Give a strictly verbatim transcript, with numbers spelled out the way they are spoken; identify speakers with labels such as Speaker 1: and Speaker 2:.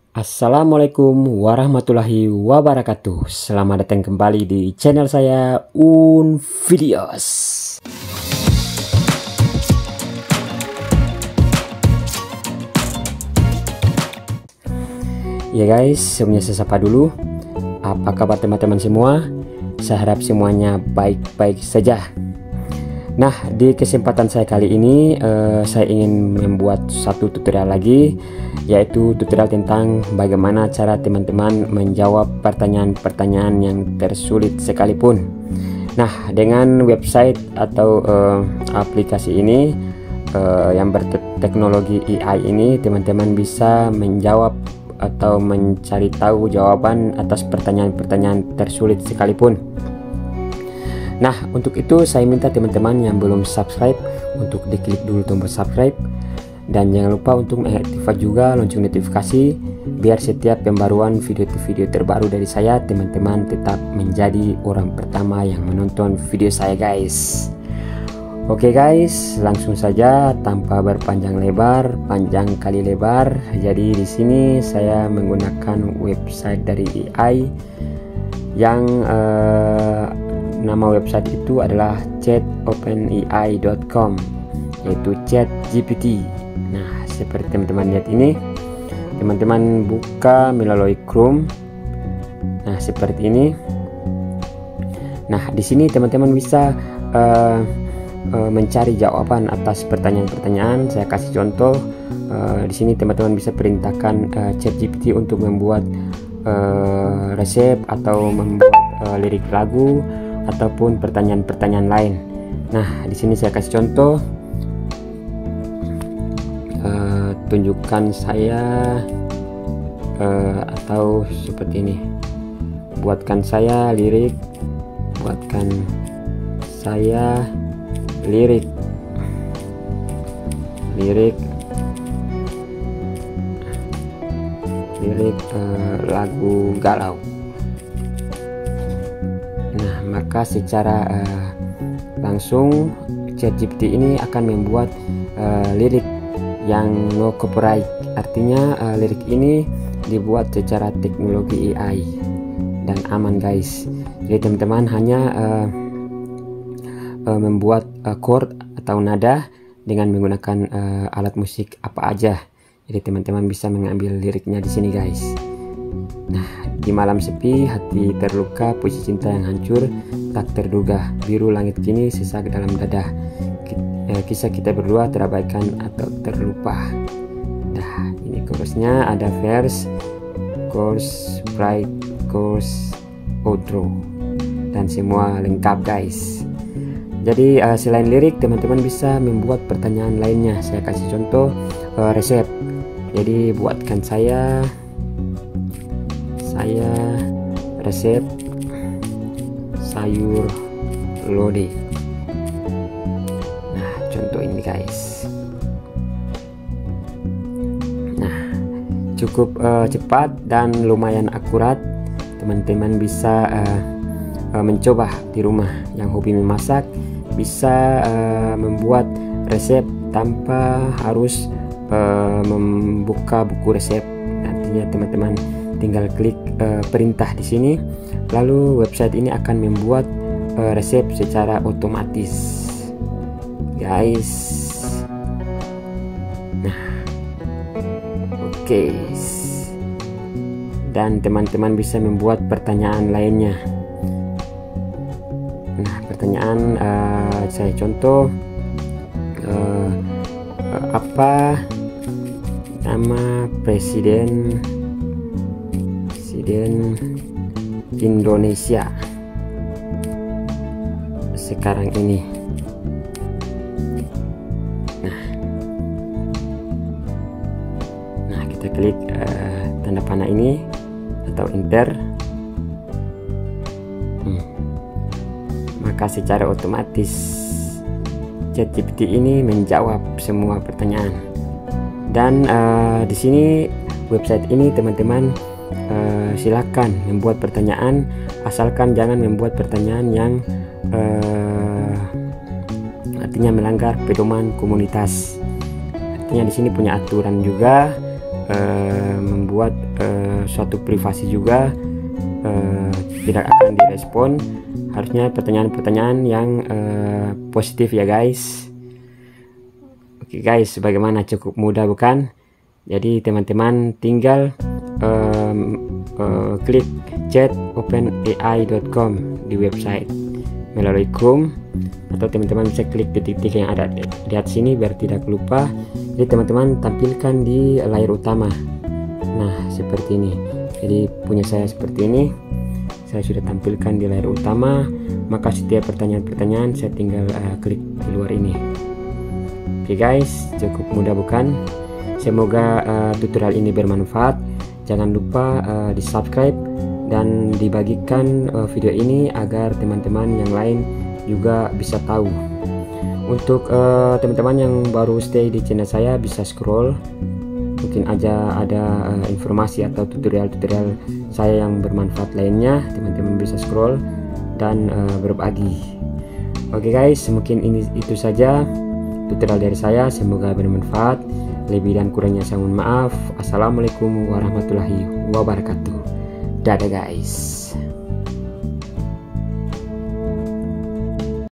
Speaker 1: Assalamualaikum warahmatullahi wabarakatuh. Selamat datang kembali di channel saya Unvideos. Ya guys, sebelumnya saya sapa dulu. Apa kabar teman-teman semua? Saya harap semuanya baik-baik saja. Nah, di kesempatan saya kali ini uh, saya ingin membuat satu tutorial lagi, yaitu tutorial tentang bagaimana cara teman-teman menjawab pertanyaan-pertanyaan yang tersulit sekalipun. Nah, dengan website atau uh, aplikasi ini uh, yang berteknologi A I ini, teman-teman bisa menjawab atau mencari tahu jawaban atas pertanyaan-pertanyaan tersulit sekalipun. Nah, untuk itu saya minta teman-teman yang belum subscribe untuk diklik dulu tombol subscribe, dan jangan lupa untuk mengaktifkan juga lonceng notifikasi biar setiap pembaruan video-video terbaru dari saya, teman-teman tetap menjadi orang pertama yang menonton video saya guys. Oke guys, langsung saja tanpa berpanjang lebar, panjang kali lebar. Jadi di sini saya menggunakan website dari A I yang uh, nama website itu adalah chat open A I dot com, yaitu ChatGPT. Nah, seperti teman-teman lihat ini, teman-teman buka melalui Chrome. Nah, seperti ini. Nah, di sini teman-teman bisa uh, uh, mencari jawaban atas pertanyaan-pertanyaan. Saya kasih contoh. Uh, di sini teman-teman bisa perintahkan uh, ChatGPT untuk membuat uh, resep atau membuat uh, lirik lagu ataupun pertanyaan-pertanyaan lain. Nah, di sini saya kasih contoh. Uh, tunjukkan saya uh, atau seperti ini. Buatkan saya lirik. Buatkan saya lirik. Lirik. Lirik uh, lagu galau. Maka secara uh, langsung ChatGPT ini akan membuat uh, lirik yang no copyright. Artinya uh, lirik ini dibuat secara teknologi A I dan aman guys. Jadi teman-teman hanya uh, uh, membuat uh, chord atau nada dengan menggunakan uh, alat musik apa aja. Jadi teman-teman bisa mengambil liriknya di sini guys. Nah, di malam sepi, hati terluka, puisi cinta yang hancur, tak terduga, biru langit kini sesak dalam dada, kisah kita berdua terabaikan atau terlupa. Nah, ini chorusnya, ada verse, chorus, bright, chorus, outro, dan semua lengkap guys. Jadi uh, selain lirik, teman-teman bisa membuat pertanyaan lainnya. Saya kasih contoh uh, resep. Jadi buatkan saya saya resep sayur lodeh. Nah, contoh ini guys. Nah, cukup uh, cepat dan lumayan akurat. Teman-teman bisa uh, uh, mencoba di rumah. Yang hobi memasak bisa uh, membuat resep tanpa harus uh, membuka buku resep. Nantinya teman-teman tinggal klik uh, perintah di sini, lalu website ini akan membuat uh, resep secara otomatis guys. Nah, oke okay. Dan teman-teman bisa membuat pertanyaan lainnya. Nah, pertanyaan uh, saya contoh uh, uh, apa nama presiden Presiden Indonesia sekarang ini. Nah, nah kita klik uh, tanda panah ini atau enter. Hmm. Maka secara otomatis ChatGPT ini menjawab semua pertanyaan. Dan uh, di sini website ini teman-teman Uh, silakan membuat pertanyaan, asalkan jangan membuat pertanyaan yang uh, artinya melanggar pedoman komunitas. Artinya di sini punya aturan juga, uh, membuat membuat uh, suatu privasi juga uh, tidak akan direspon. Harusnya pertanyaan-pertanyaan yang uh, positif ya guys. Oke guys, bagaimana, cukup mudah bukan? Jadi teman-teman tinggal um, uh, klik chat open A I dot com di website melalui Chrome, atau teman-teman bisa klik titik-titik yang ada di atas sini biar tidak lupa. Jadi teman-teman tampilkan di layar utama. Nah seperti ini. Jadi punya saya seperti ini. Saya sudah tampilkan di layar utama. Maka setiap pertanyaan-pertanyaan saya tinggal uh, klik di luar ini. Oke guys, cukup mudah bukan? Semoga uh, tutorial ini bermanfaat. Jangan lupa uh, di subscribe dan dibagikan uh, video ini agar teman-teman yang lain juga bisa tahu. Untuk teman-teman uh, yang baru stay di channel saya, bisa scroll, mungkin aja ada uh, informasi atau tutorial-tutorial saya yang bermanfaat lainnya. Teman-teman bisa scroll dan uh, berbagi. Oke guys, mungkin ini itu saja tutorial dari saya. Semoga bermanfaat. Lebih dan kurangnya saya mohon maaf. Assalamualaikum warahmatullahi wabarakatuh. Dadah guys.